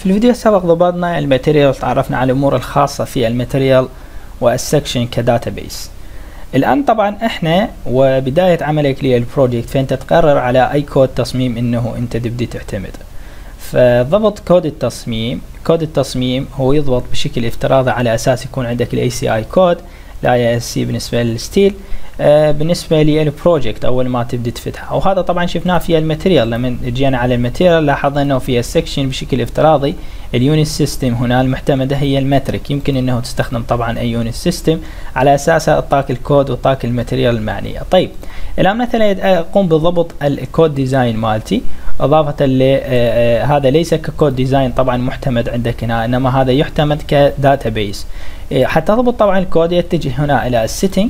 الفيديو السابق ضبطنا الماتيريال وتعرفنا على الأمور الخاصة في الماتيريال والسكشن كداتابيس. الآن طبعا احنا وبداية عملك للبروجكت فانت تقرر على اي كود تصميم انه انت تبدي تعتمد. فضبط كود التصميم هو يضبط بشكل افتراضي على اساس يكون عندك الاي سي اي كود لا سي بالنسبة للستيل. بالنسبة للبروجكت أول ما تبدي تفتحها، وهذا طبعا شفناه في الماتيريال. لما جينا على الماتيريال لاحظنا أنه في السكشن بشكل افتراضي اليونت سيستم هنا المعتمدة هي المترك. يمكن أنه تستخدم طبعا أي يونت سيستم على أساسها أعطاك الكود وأعطاك الماتيريال المعنية. طيب الآن مثلا أقوم بضبط الكود ديزاين مالتي إضافة هذا ليس ككود ديزاين طبعا معتمد عندك هنا، إنما هذا يعتمد كداتابيس. حتى تضبط طبعا الكود يتجه هنا إلى السيتنج،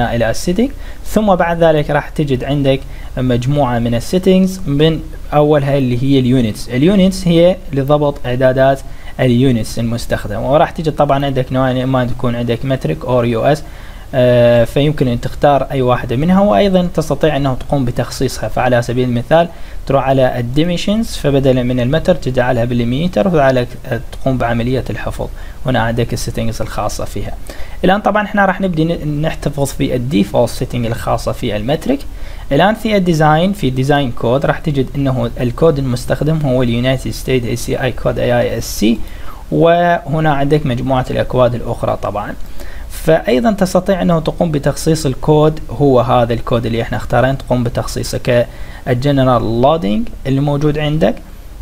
ثم بعد ذلك راح تجد عندك مجموعة من السيتنجز، من أولها اللي هي اليونتس هي لضبط إعدادات اليونتس المستخدمة، وراح تجد طبعا عندك نوعين، إما تكون عندك مترك أو يو اس، فيمكن أن تختار أي واحدة منها، وأيضا تستطيع أنه تقوم بتخصيصها. فعلى سبيل المثال تروح على الديميشنز، فبدلا من المتر تجعلها بالمتر، وعلى تقوم بعملية الحفظ. هنا عندك السيتنجز الخاصة فيها. الآن طبعا احنا راح نبدي نحتفظ في الديفولت سيتنج الخاصة في المترك. الآن في الديزاين، في ديزاين كود راح تجد انه الكود المستخدم هو اليونايتد ستيت اي سي اي كود اي اس سي، وهنا عندك مجموعة الأكواد الأخرى طبعا. فأيضا تستطيع أنه تقوم بتخصيص الكود، هو هذا الكود اللي احنا اختارين تقوم بتخصيصه كالجنرال لودينج اللي موجود عندك،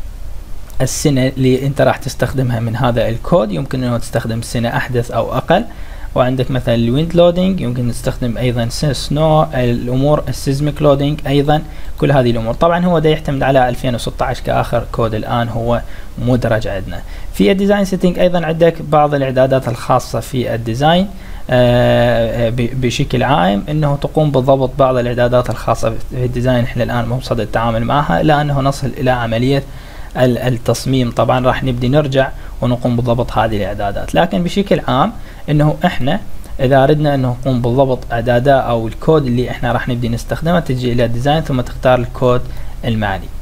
السنة اللي انت راح تستخدمها من هذا الكود يمكن أنه تستخدم سنة أحدث أو أقل، وعندك مثلا الويند لودينج يمكن تستخدم أيضا سنو، الأمور السيزميك لودينج أيضا، كل هذه الأمور. طبعا هو ده يعتمد على 2016 كآخر كود الآن هو مدرج عندنا. في الديزاين سيتنج أيضا عندك بعض الإعدادات الخاصة في الديزاين بشكل عام، انه تقوم بضبط بعض الاعدادات الخاصة في الديزاين. احنا الآن مبصدد التعامل معها الى انه نصل الى عملية التصميم. طبعا راح نبدي نرجع ونقوم بضبط هذه الاعدادات، لكن بشكل عام انه احنا اذا اردنا انه نقوم بضبط اعدادات او الكود اللي احنا راح نبدي نستخدمه، تجي الى ديزاين ثم تختار الكود المعني.